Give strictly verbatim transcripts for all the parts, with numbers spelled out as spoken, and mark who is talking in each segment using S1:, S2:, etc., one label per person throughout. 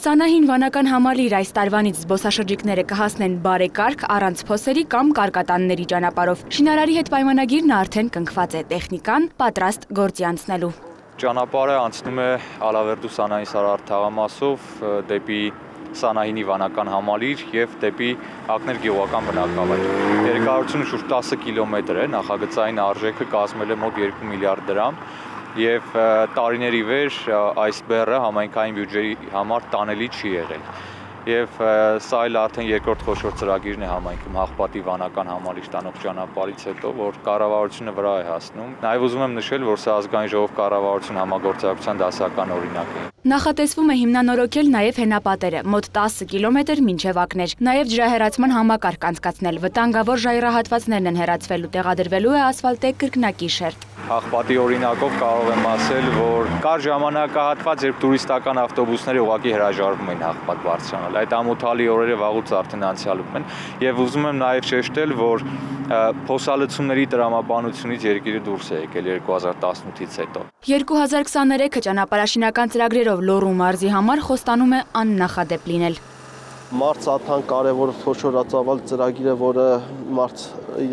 S1: Սանահին վանական համալիր այս տարվանից զբոսաշրջիկները կհասնեն բարեկարգ առանց փոսերի կամ կարկատանների ճանապարհով։ Շինարարի հետ պայմանագիրն արդեն կնքված է, տեխնիկան պատրաստ գործի անցնելու։
S2: Ճանապարհը անցնում է Ալավերդու Սանահին Սարահար թաղամասով դեպի Սանահինի վանական համալիր եւ դեպի Ակներ գյուղական բնակավայր։ Երկարությունը շուրջ տասը կիլոմետր է, նախագծային արժեքը կազմել է մոտ երկու միլիարդ դրամ եւ տարիների վեր այս բեռը համայնքային բյուջեի համար տանելի չի եղել։ Եվ սա էլ արդեն երկրորդ խոշոր ծրագիրն է համայնքում Հաղպատի վանական համալիր տանող ճանապարհից հետո, որ կառավարությունը վրա է հասնում։ Նաև ուզում եմ նշել, որ սա ազգային ժողով կառավարություն համագործակցության դասական օրինակ է։
S1: Նախատեսվում է հիմնանորոգել նաև հենապատերը, մոտ տասը կիլոմետր մինչև Ակներ։ Նաև ջրահեռացման համակարգ անցկացնել, վտանգավոր ժայռահատվածներն են հեռացվելու, տեղադրվելու է ասֆալտե կրկնակի շերտ։
S2: Հաղպատի օրինակով կարող եմ ասել, որ կար ժամանակահատված, երբ տուրիստական ավտոբուսները ուղղակի հրաժարվում էին Հաղպատ բարձրանալ։ Այդ ամոթալի օրերը վաղուց արդեն անցյալում են եւ ուզում եմ նաեւ շեշտել, որ փոսալցումների տրամաբանությունից երկիրը դուրս է եկել երկու հազար տասնութից հետո։
S1: երկու հազար քսաներեքը ճանապարհաշինական ծրագրերով Լոռու մարզի համար խոստանում է աննախադեպ լինել։
S3: Մարց-Աթան կարևոր խոշորածավալ ծրագիր է, որը մարց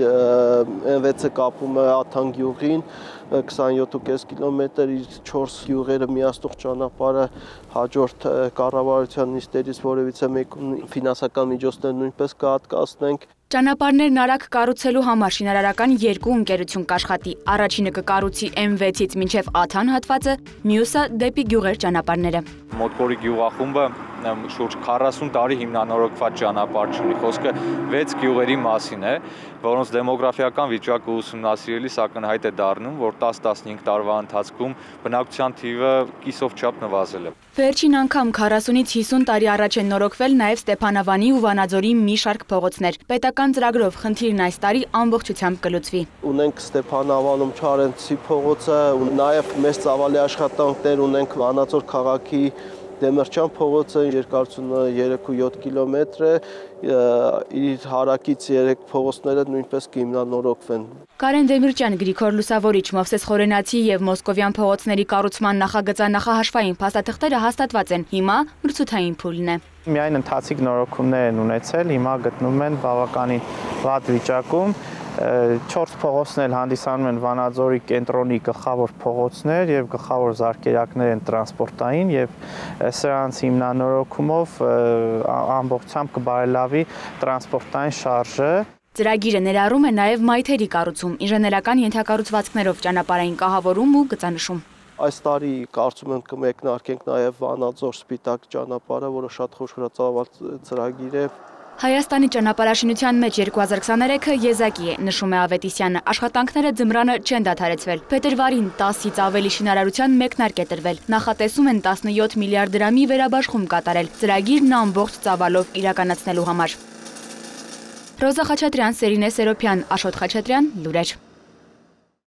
S3: էն վեցը կապում է Աթան գյուղին, քսանյոթ կես կիլոմետր, իր չորս գյուղերը միացնող ճանապարհը հաջորդ կառավարության նիստերից որևիցե մեկում ֆինանսական միջոցներ նույնպես կհատկացնենք։
S1: Ճանապարհներն արագ կառուցելու համար շինարարական երկու ընկերություն կաշխատի։ Առաջինը կկառուցի էմ վեցից մինչև Աթան հատվածը, մյուսը դեպի գյուղեր ճանապարհները։
S2: Մոտկորի գյուղախումբը շուրջ քառասուն տարի հիմնանորոգված ճանապարհ չունի։ Խոսքը վեց գյուղերի մասին է, որոնց դեմոգրաֆիական վիճակը ուսումնասիրելիս ակնհայտ է դառնում, որ տասը-տասնհինգ տարվա ընթացքում բնակչության թիվը կիսով չափ նվազել է։
S1: Վերջին անգամ քառասունից հիսուն տարի առաջ են նորոգվել նաև Ստեփանավանի ու Վանաձորի մի շարք փողոցներ։ Պետական ծրագրով խնդիրն այս տարի ամբողջությամբ կլուծվի։
S3: Ունենք Ստեփանավանում Չարենցի փողոցը, նաև մեծ ծավալի աշխատանքներ ունենք Վանաձոր քաղաքի Դեմիրճյան փողոցը, երկարությունը երեք ու յոթ կիլոմետր է, իր հարակից երեք փողոցները նույնպես կհիմնանորոգվեն։
S1: Կարեն Դեմիրճյան, Գրիգոր Լուսավորիչ, Մովսես Խորենացի եւ Մոսկովյան փողոցների կառուցման նախագծանախահաշվային փաստաթղթերը հաստատված են։ Հիմա մրցութային փուլն է։
S4: Միայն ընթացիկ նորոգումներ են ունեցել, հիմա գտնվում են բավականին վատ վիճակում։ Չորս փողոցներ էլ հանդիսանում են Վանաձորի կենտրոնի գլխավոր փողոցներ եւ գլխավոր զարկերակներ են տրանսպորտային եւ սրանց հիմնանորոգումով ամբողջությամբ կբարելավի տրանսպորտային շարժը։
S1: Ծրագիրը ներառում է նաև մայթերի կառուցում, ինժեներական ենթակառուցվածքներով ճանապարհային կահավորում ու գծանշում։
S3: Այս տարի կարծում եմ կմեկնարկենք նաև Վանաձոր Սպիտակ ճանապարհը, որը շատ խոշորածավալ ծրագիր է։
S1: Հայաստանի ճանապարհաշինության մեջ երկու հազար քսաներեքը եզակի է, նշում է Ավետիսյանը, աշխատանքները ձմռանը չեն դադարեցվել։ Փետրվարին տասից ավելի շինարարության մեկնարկ է տրվել։ Նախատեսում են տասնյոթ միլիարդ դրամի վերաբաշխում կատարել, ծրագիրն ամբողջ ծավալով իրականացնելու համար։ Ռոզա Խաչատրյան, Սերինե Սերոփյան, Աշոտ Խաչատրյան, լուրեր։